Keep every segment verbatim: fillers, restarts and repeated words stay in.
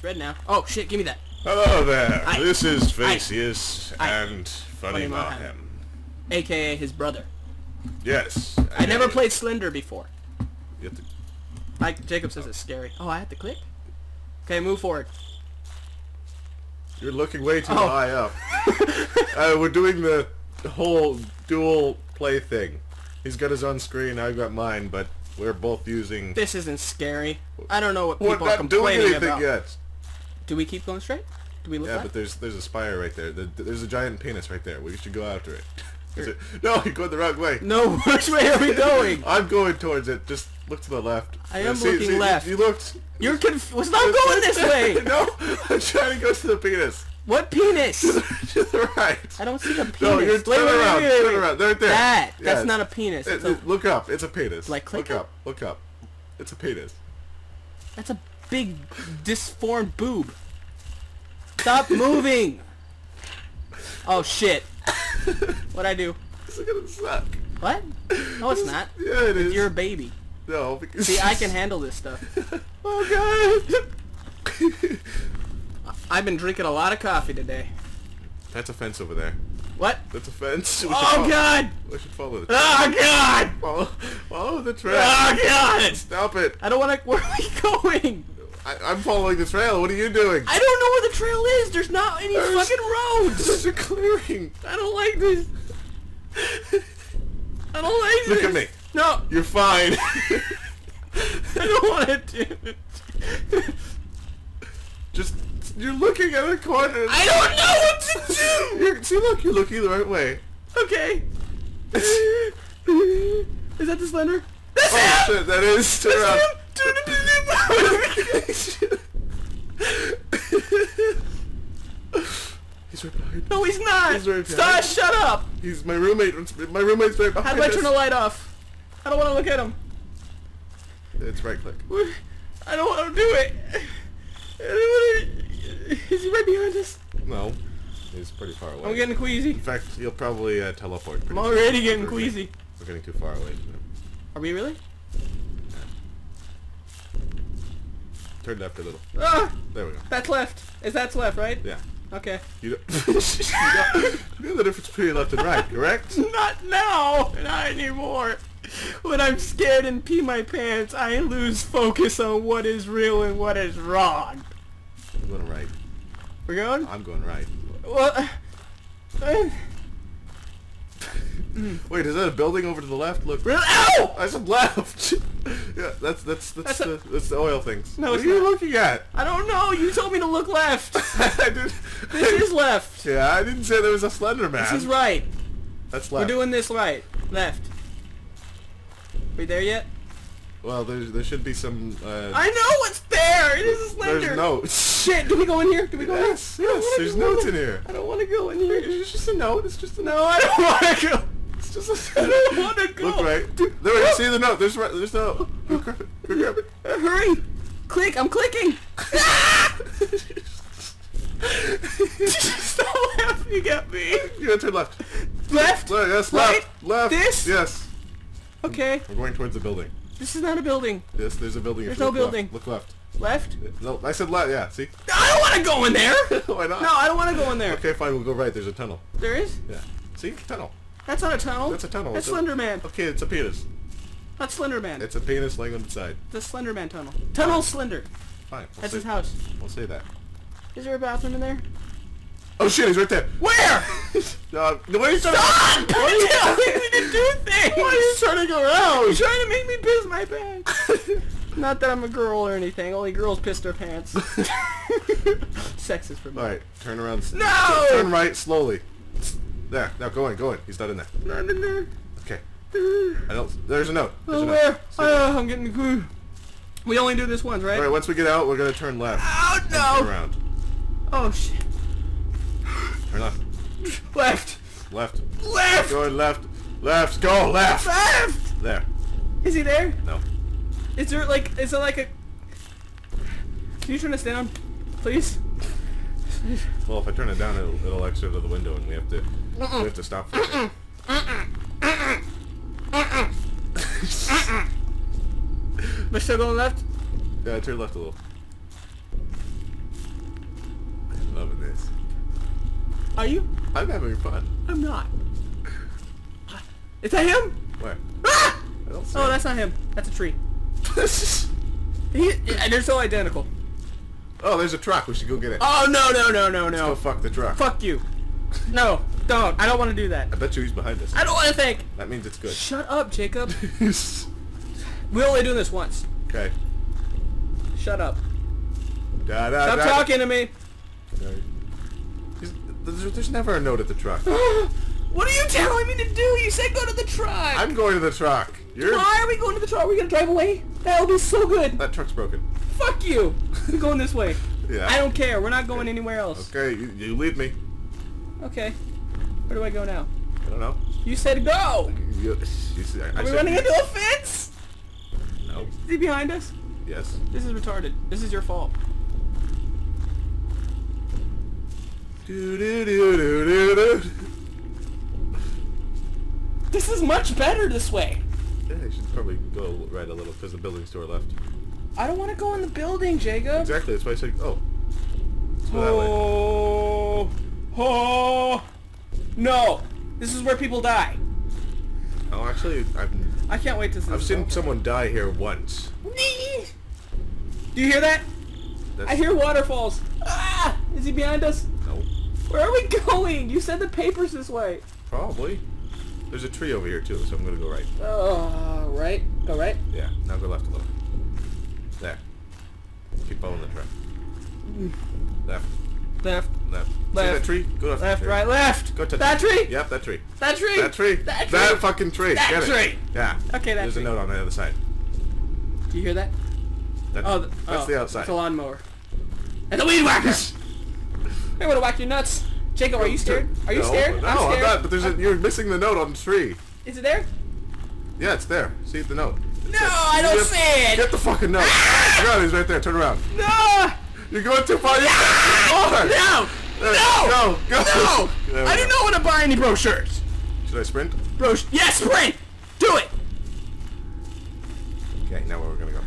Red now. Oh shit, give me that. Hello there. Aye. This is Phaseus Aye. and Funny Mayhem. A K A his brother. Yes. I never played Slender before. You have to... Like Jacob says, it's scary. Oh, I have to click? Okay, move forward. You're looking way too Oh. high up. uh, we're doing the whole dual play thing. He's got his own screen, I've got mine, but we're both using... This isn't scary. I don't know what people We're are not doing complaining anything about. yet. Do we keep going straight? Do we look Yeah, left? but there's there's a spire right there. The, there's a giant penis right there. We should go after it. Is it. No, you're going the wrong way. No, which way are we going? I'm going towards it. Just look to the left. I am see, looking see, left. You, you looked. You're confused. I'm going this way. No, I'm trying to go to the penis. What penis? To the right. I don't see a penis. No, you're wait, turn wait, around. wait, wait, Turn wait. around. Right there. That. Yes. That's not a penis. It, It's a, it, look up. It's a penis. Like click Look it? up. Look up. It's a penis. that's a big disformed boob. Stop moving. Oh shit. What'd I do? This is gonna suck. What? No, it's not. Yeah, it is. You're a baby. No, because... See, I can handle this stuff. Oh god. I've been drinking a lot of coffee today. That's a fence over there. What? That's a fence. We should Oh follow- god! We should follow the Oh god! Follow, follow the trail. Oh god! Stop it. I don't want to. Where are we going? I, I'm following the trail. What are you doing? I don't know where the trail is. There's not any There's- fucking roads. There's a clearing. I don't like this. I don't like Look this. at me. No, You're fine. I don't want to do it. Just, you're looking at a corner. I don't know what to do. You're, see, look, you're looking the right way. Okay. Is that the Slender? That's Oh him. shit, that is. Turn around. That's him. He's right behind. No, he's not. He's right Stop! behind. Shut up. He's my roommate. My roommate's right behind How do I us. turn the light off? I don't want to look at him. It's right click. I don't want to do it. I don't want to... Is he right behind us? No, he's pretty far away. I'm getting queasy. In fact, he'll probably uh, teleport. Pretty I'm already soon. getting We're queasy. Getting, we're getting too far away from him. Are we really? Turn left a little. Ah! There we go. That's left. Is that's left, right? Yeah. Okay. You, don't, you, know, you know the difference between left and right, correct? Not now! Not anymore! When I'm scared and pee my pants, I lose focus on what is real and what is wrong. I'm going right. We're going? I'm going right. Well, uh, Wait, is that a building over to the left? Look. really? Ow! I said left. Yeah, that's that's that's, That's the, a- that's the oil things. No, what it's are you not. looking at? I don't know. You told me to look left. I did. This is left. Yeah, I didn't say there was a Slender Man. This is right. That's We're left. doing this right. Left. We there yet? Well, there's there should be some. Uh, I know what's there. It is a Slender. there's notes. Shit. Do we go in here? Do we go Yes, in here? I yes. don't wanna There's go notes in in here. I don't want to go in here. It's just a note. It's just a note. No, I don't want to go. It's just a. I don't want to go. Look right. There, you see the note. There's right. There's no. Go grab it. Go grab it. Uh, hurry. Click. I'm clicking. Stop laughing at me. You gotta turn left. Left. Left. Yes. Right? Left. Left. This? Yes. Okay. We're going towards the building. This is not a building. Yes. There's a building. if There's you no look building. Left. Look left. Left? No, I said left. Yeah. See. I don't want to go in there. Why not? No, I don't want to go in there. Okay, fine. We'll go right. There's a tunnel. There is? Yeah. See? Tunnel. That's not a tunnel. That's a tunnel. That's It's a- Slender Man. Okay, it's a penis. That's Slender Man. It's a penis laying on its side. The Slender Man tunnel. Tunnel Slender. Fine. We'll That's say, his house. We'll say that. Is there a bathroom in there? Oh shit! He's right there. Where? Uh, why are you trying Stop! to? Why are you, Telling me to do things. why are you turning around? You're trying to make me piss my pants. Not that I'm a girl or anything. Only girls piss their pants. Sex is for me. All right, turn around. No! Turn right slowly. There. Now go in. Go in. He's not in there. Not in there. Okay. I don't. There's a note. There's Oh, a note. where? See? Uh, I'm getting cool. We only do this once, right? All right. Once we get out, we're gonna turn left. Oh Turn no! around. Oh shit! Turn left. Left. Left. Left. Going left. Left. Go left. Left. There. Is he there? No. Is there like? Is there like a? Can you turn this down, please? Well, if I turn it down, it'll, it'll exit to the window, and we have to we have to stop for a second. Am I still going left? Yeah, turn left a little. Are you? I'm having fun. I'm not. Is that him? Where? Ah! I don't see Oh, him. that's not him. That's a tree. he, yeah, they're so identical. Oh, there's a truck. We should go get it. Oh, no, no, no, no, Let's no. go fuck the truck. Fuck you. No, don't. I don't want to do that. I bet you he's behind us. I don't want to think. That means it's good. Shut up, Jacob. We're only doing this once. Okay. Shut up. Da, da, Stop da, talking to me. He's- There's, there's never a note at the truck. What are you telling me to do? You said go to the truck. I'm going to the truck. You're... Why are we going to the truck? Are we going to drive away? That'll be so good. That truck's broken. Fuck you. We're going this way. Yeah. I don't care. We're not going anywhere else. Okay, you, you lead me. Okay. Where do I go now? I don't know. You said go. You, you see, I, I Are we said running you- into a fence? No. Is he behind us? Yes. This is retarded. This is your fault. Do, do, do, do, do, do. This is much better this way. Yeah, you should probably go right a little because the building's to our left. I don't want to go in the building, Jacob. Exactly, that's why I said, oh. Let's go that way. Oh, oh, no! This is where people die. Oh, actually, I've, I can't wait to see. I've this seen over. someone die here once. Do you hear that? That's, I hear waterfalls. Ah! Is he behind us? No. Where are we going? You said the paper's this way. Probably. There's a tree over here, too, so I'm going to go right. Oh, right. Go right. Yeah, now go left a little. There. Keep following the track. Left. Left. Left. See Left. that tree? Go left. Left, There. right, left. Go touch That it. tree? Yep, that tree. That tree? That tree. That tree? That fucking tree. That Get tree. it. Yeah. Okay, that There's tree. a note on the other side. Do you hear that? That's, Oh, th that's oh, the outside. It's a lawnmower. And the weed whacker! I'm gonna whack your nuts. Jacob, are you scared? Are you no, scared? No, I'm I'm, scared. not, but there's a, you're missing the note on the tree. Is it there? Yeah, it's there. See the note. It No, says- I don't Get- see it! Get the fucking note. Oh, God, he's right there. Turn around. No! You're going too far. No! More. No! There, No! Go, go. No! There we I go. didn't know how to buy any brochures. Should I sprint? Bro, yes, sprint! Do it! Okay, now where we're gonna go.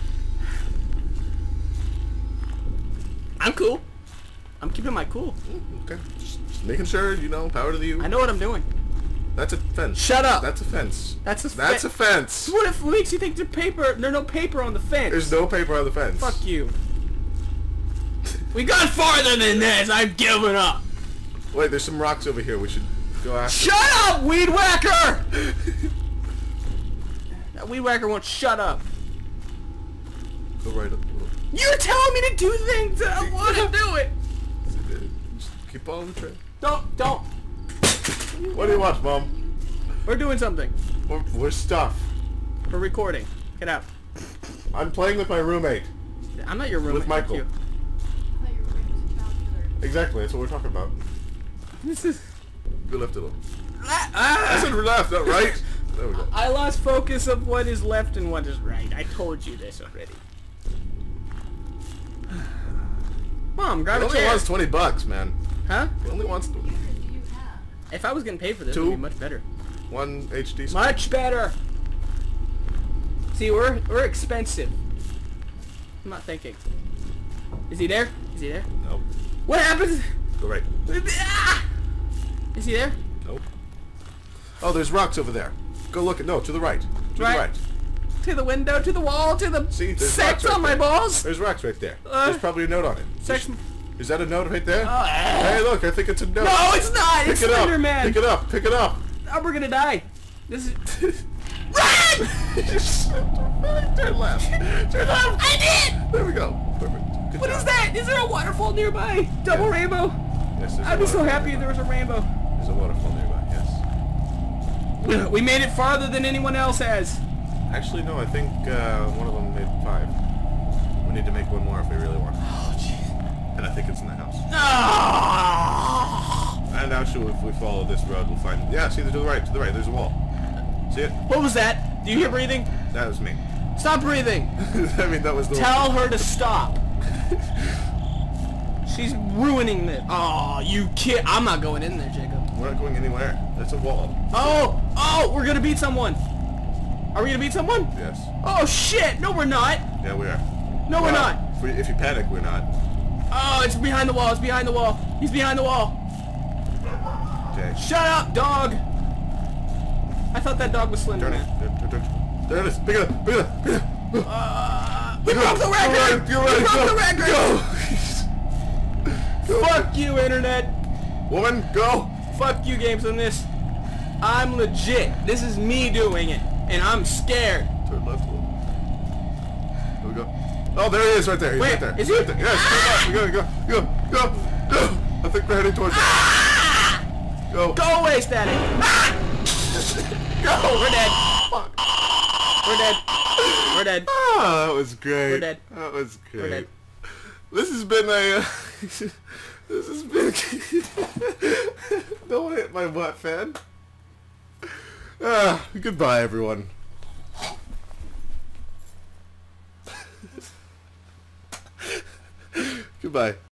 I'm cool. I'm keeping my cool. Okay, just, just making sure, you know, power to the U. I know what I'm doing. That's a fence. Shut up. That's a fence. That's a That's fe- a fence. What if makes you think there's paper? There's no paper on the fence. There's no paper on the fence. Fuck you. We got farther than this. I've given up. Wait, there's some rocks over here. We should go after. Shut up, weed whacker! That weed whacker won't shut up. Go right up. You're telling me to do things that I want to do it. Just keep on the trail. Don't, don't. What do you want, Mom? We're doing something. We're, we're stuff. We're recording. Get out. I'm playing with my roommate. I'm not your roommate. With Michael. Fuck I thought your roommate was a child killer. Exactly, that's what we're talking about. you. This is. Go left a little. I Ah, said left, not right. There we go. I lost focus of what is left and what is right. I told you this already. Mom, He grab a only chair. wants twenty bucks, man. Huh? He only wants What computers do you have? If I was getting paid for this, it Two. would be much better. one H D. Much better. See, we're we're expensive. I'm not thinking. Is he there? Is he there? Nope. What happens? Go right. Ah! Is he there? Nope. Oh, there's rocks over there. Go look at no to the right. To Right. the right. To the window, to the wall, to the See, there's sex rocks right on my there. balls. There's rocks right there. Uh, there's probably a note on it. Sex. Is that a note right there? Oh, Hey, look! I think it's a note. no, it's not. Pick It's it up. Slender Man. Pick it up. Pick it up. Oh, we're gonna die. This is. Run! Turn left. Turn left. I did. There we go. Perfect. Good What job. is that? Is there a waterfall nearby? Double Yeah. rainbow. Yes, there's a I'd be so waterfall happy if there nearby. was a rainbow. There's a waterfall nearby. Yes. We made it farther than anyone else has. Actually, no. I think uh, one of them made five. We need to make one more if we really want. Oh, jeez. And I think it's in the house. No! And actually, if we follow this road, we'll find. Yeah, see, to the right, to the right. There's a wall. See it? What was that? Do you hear breathing? That was me. Stop breathing. I mean, that was the. Tell her to stop. She's ruining it. Oh, you kid. I'm not going in there, Jacob. We're not going anywhere. That's a wall. Oh, oh, we're gonna beat someone. Are we gonna beat someone? Yes. Oh shit! No, we're not. Yeah, we are. No, we're Well, not. If, we, if you panic, we're not. Oh, it's behind the wall. It's behind the wall. He's behind the wall. Okay. Shut up, dog! I thought that dog was Slender, Turn it. man. Turn, turn, turn. There it is. Pick it up. Pick it up. Pick it up. Uh, we Go, broke the go record! right, go right, we broke go, the record! Go. Go. Fuck you, internet! Woman, go. Fuck you, GameSomeNess. I'm legit. This is me doing it, and I'm scared. Turn left. There we go. Oh, there he is, right there. He's Wait, right there. is He's he? right there. Yes, turn left. We gotta go. Go. Go. Go. I think we're heading towards Ah! it. Go. Go away, Static. Ah! Go. We're dead. Fuck. We're dead. We're dead. Ah, that was great. We're dead. That was great. We're dead. This has been a. Uh, this has been. Don't hit my butt, fan. Ah, goodbye, everyone. Goodbye.